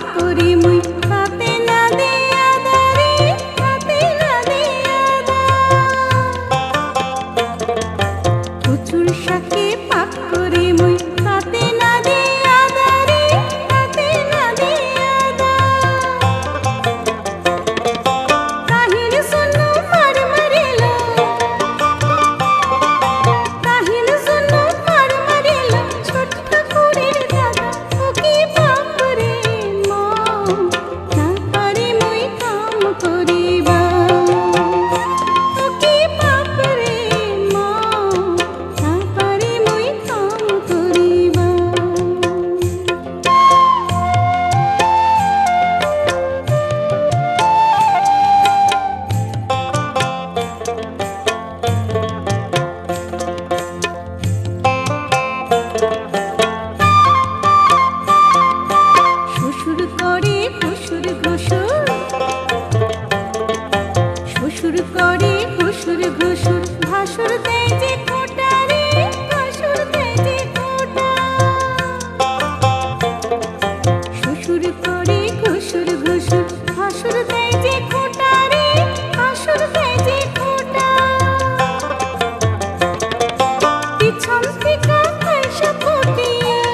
করি মুই হাতে না দিয়া দারে হাতে না দিয়া দা কচুর শাকে পাক করি মুই হাতে না দিয়া দারে হাতে না দিয়া দা তাহির শুনো মার মারিল তাহির শুনো মার মারিল ছোট্ট করে দাদা ও কি বাপরে মা না পারি মুই কাম করিবা ও কি বাপরে মা না পারি মুই কাম করিবা শ্বশুর করে শ্বশুর ঘুষুর শ্বশুর করে শ্বশুর ঘুষুর ভাসুর দেয় যে খোটা রে ভাসুর দেয় যে খোটা শ্বশুর করে শ্বশুর ঘুষুর ভাসুর দেয় যে খোটা রে ভাসুর দেয় যে খোটা পিছন থেকে পয়সা ফুটি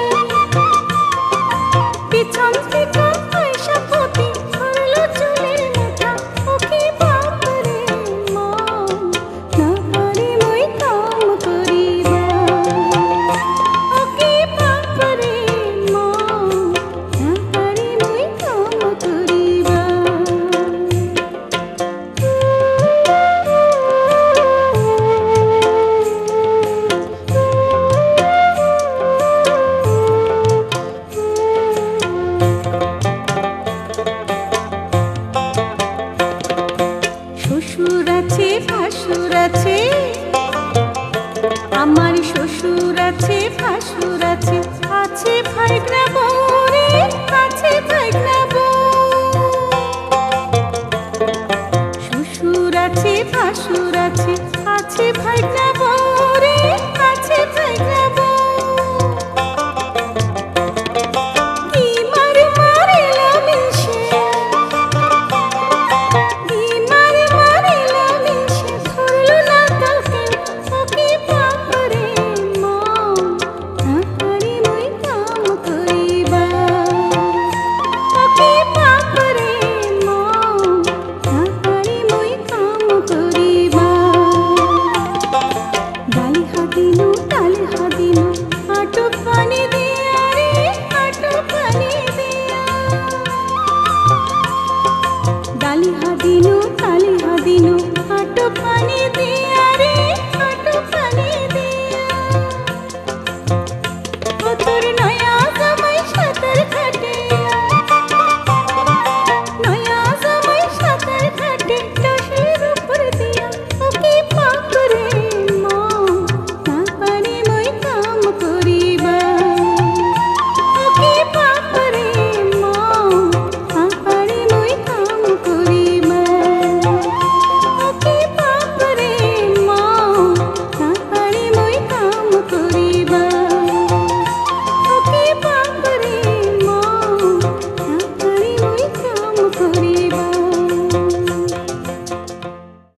পিছন থেকে পয়সা ফুটি ধরলো চুলের মুঠা ও কি বাপরে মা না পারি মুই কাম করিবা ও কি বাপরে মা না পারি মুই কাম করিবা শ্বশুর আছে ভাসুর আছে আমার শ্বশুর আছে ভাসুর আছে আছে ভাইগনা বউ রে আছে ভাইগনা বউ শ্বশুর আছে ভাসুর আছে আছে ভাইগনা বউ রে আছে ভাইগনা বউ কি মার মারিলা মিশে কি মার মারিলা মিশে ধরলো না তোকে ও কি বাপরে মা না পারি মুই কাম করিবা ও কি বাপরে মা না পারি মুই কাম করিবা ডালি হাদিনু তালে হাদিনু আটো পানি দিয়া রে আটো পানি দিয়া ডালি হাদিনু তালে হাদিনু আটো পানি দিয়া